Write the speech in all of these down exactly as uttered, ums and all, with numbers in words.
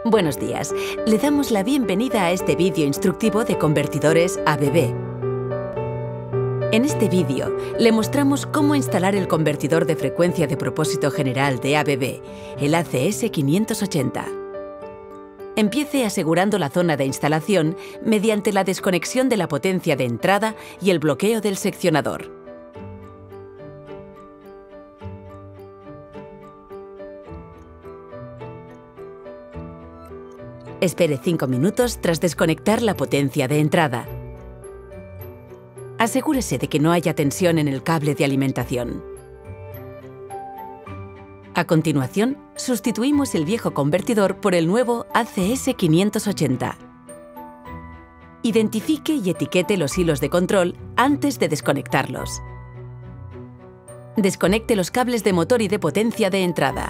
Buenos días. Le damos la bienvenida a este vídeo instructivo de convertidores A B B. En este vídeo le mostramos cómo instalar el convertidor de frecuencia de propósito general de A B B, el A C S quinientos ochenta. Empiece asegurando la zona de instalación mediante la desconexión de la potencia de entrada y el bloqueo del seccionador. Espere cinco minutos tras desconectar la potencia de entrada. Asegúrese de que no haya tensión en el cable de alimentación. A continuación, sustituimos el viejo convertidor por el nuevo A C S quinientos ochenta. Identifique y etiquete los hilos de control antes de desconectarlos. Desconecte los cables de motor y de potencia de entrada.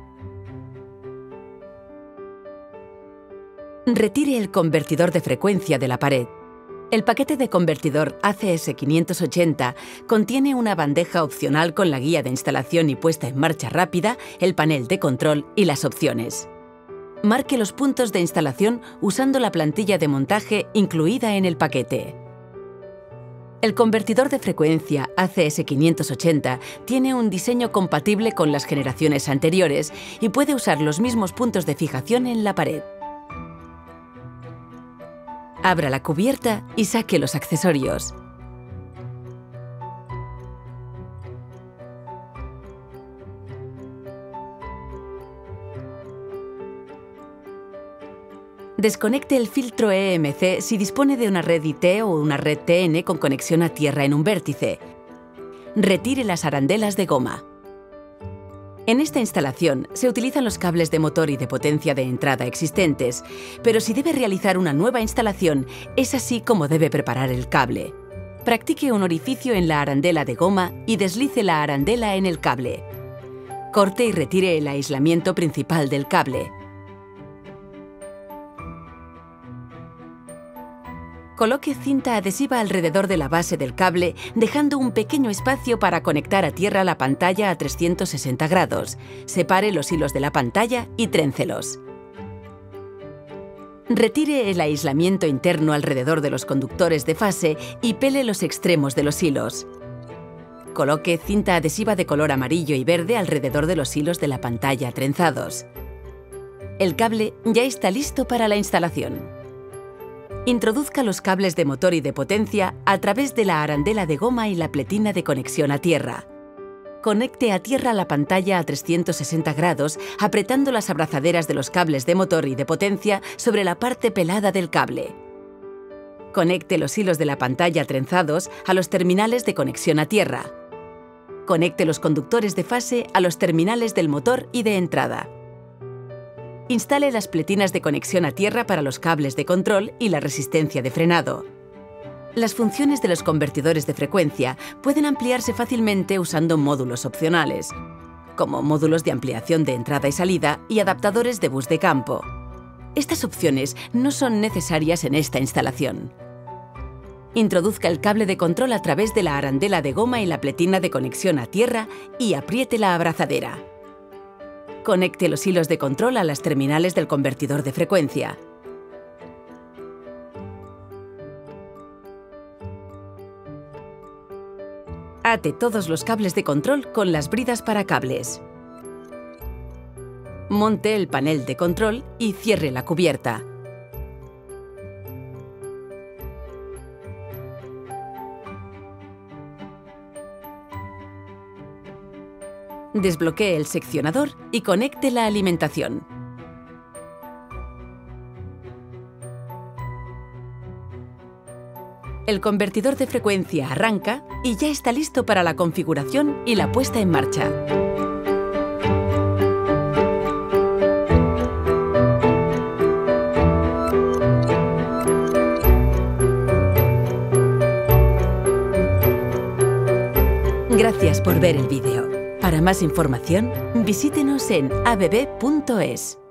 Retire el convertidor de frecuencia de la pared. El paquete de convertidor A C S quinientos ochenta contiene una bandeja opcional con la guía de instalación y puesta en marcha rápida, el panel de control y las opciones. Marque los puntos de instalación usando la plantilla de montaje incluida en el paquete. El convertidor de frecuencia A C S quinientos ochenta tiene un diseño compatible con las generaciones anteriores y puede usar los mismos puntos de fijación en la pared. Abra la cubierta y saque los accesorios. Desconecte el filtro E M C si dispone de una red I T o una red T N con conexión a tierra en un vértice. Retire las arandelas de goma. En esta instalación se utilizan los cables de motor y de potencia de entrada existentes, pero si debe realizar una nueva instalación, es así como debe preparar el cable. Practique un orificio en la arandela de goma y deslice la arandela en el cable. Corte y retire el aislamiento principal del cable. Coloque cinta adhesiva alrededor de la base del cable, dejando un pequeño espacio para conectar a tierra la pantalla a trescientos sesenta grados. Separe los hilos de la pantalla y tréncelos. Retire el aislamiento interno alrededor de los conductores de fase y pele los extremos de los hilos. Coloque cinta adhesiva de color amarillo y verde alrededor de los hilos de la pantalla trenzados. El cable ya está listo para la instalación. Introduzca los cables de motor y de potencia a través de la arandela de goma y la pletina de conexión a tierra. Conecte a tierra la pantalla a trescientos sesenta grados apretando las abrazaderas de los cables de motor y de potencia sobre la parte pelada del cable. Conecte los hilos de la pantalla trenzados a los terminales de conexión a tierra. Conecte los conductores de fase a los terminales del motor y de entrada. Instale las pletinas de conexión a tierra para los cables de control y la resistencia de frenado. Las funciones de los convertidores de frecuencia pueden ampliarse fácilmente usando módulos opcionales, como módulos de ampliación de entrada y salida y adaptadores de bus de campo. Estas opciones no son necesarias en esta instalación. Introduzca el cable de control a través de la arandela de goma y la pletina de conexión a tierra y apriete la abrazadera. Conecte los hilos de control a las terminales del convertidor de frecuencia. Ate todos los cables de control con las bridas para cables. Monte el panel de control y cierre la cubierta. Desbloquee el seccionador y conecte la alimentación. El convertidor de frecuencia arranca y ya está listo para la configuración y la puesta en marcha. Gracias por ver el vídeo. Para más información, visítenos en a b b punto es.